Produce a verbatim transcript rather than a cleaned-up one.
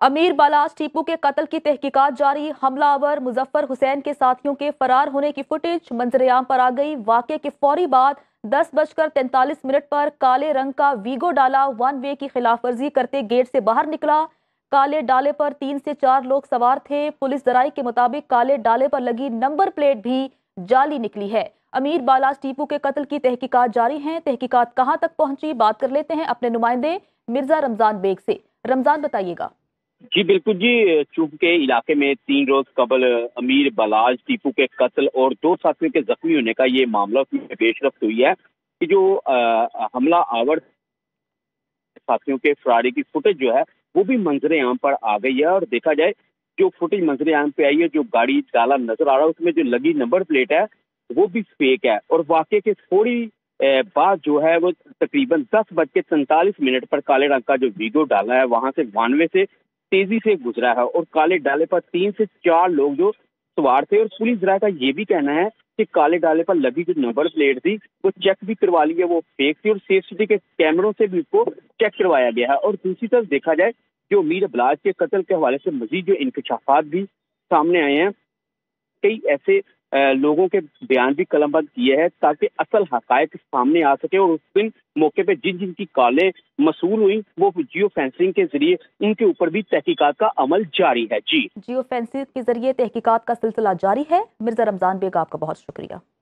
अमीर बालाज टीपू के कत्ल की तहकीकात जारी। हमलावर मुजफ्फर हुसैन के साथियों के फरार होने की फुटेज मंजरेआम पर आ गई। वाक़े के फौरी बाद दस बजकर तैंतालीस मिनट पर काले रंग का वीगो डाला वन वे की खिलाफ वर्जी करते गेट से बाहर निकला। काले डाले पर तीन से चार लोग सवार थे। पुलिस जराई के मुताबिक काले डाले पर लगी नंबर प्लेट भी जाली निकली है। अमीर बालाज टीपू के कत्ल की तहकीकात जारी हैं। तहकीकात कहां तक पहुंची, बात कर लेते हैं अपने नुमाइंदे मिर्जा रमजान बेग से। रमजान, बताइएगा। जी बिल्कुल जी, चूंकि इलाके में तीन रोज कबल अमीर बालाज टीपू के कत्ल और दो साथियों के जख्मी होने का ये मामला पेशरफ्त हुई है कि जो आ, हमला आवर साथियों के फरारी की फुटेज जो है वो भी मंजरे आम पर आ गई है। और देखा जाए जो फुटेज मंजरे आम पे आई है, जो गाड़ी डाला नजर आ रहा है उसमें जो लगी नंबर प्लेट है वो भी फेक है। और वाकये के थोड़ी बाद जो है वो तकरीबन दस बज के सैंतालीस मिनट पर काले रंग का जो वीगो डाला है वहां से वानवे से तेजी से गुजरा है और काले डाले पर तीन से चार लोग जो सवार थे। और पुलिस जरा का ये भी कहना है कि काले डाले पर लगी जो नंबर प्लेट थी वो चेक भी करवा ली है, वो फेक थी और सेफ्टी के कैमरों से भी उसको चेक करवाया गया है। और दूसरी तरफ देखा जाए जो अमीर बालाज के कत्ल के हवाले से मजीद जो इंकशाफात भी सामने आए हैं, कई ऐसे लोगों के बयान भी कलमबंद किए हैं ताकि असल हकायक सामने आ सके और उस दिन मौके पे जिन जिन की कालें मसूल हुई वो जियो फेंसिंग के जरिए उनके ऊपर भी तहकीकात का अमल जारी है। जी, जियो फेंसिंग के जरिए तहकीकात का सिलसिला जारी है। मिर्जा रमजान बेग, आपका बहुत शुक्रिया।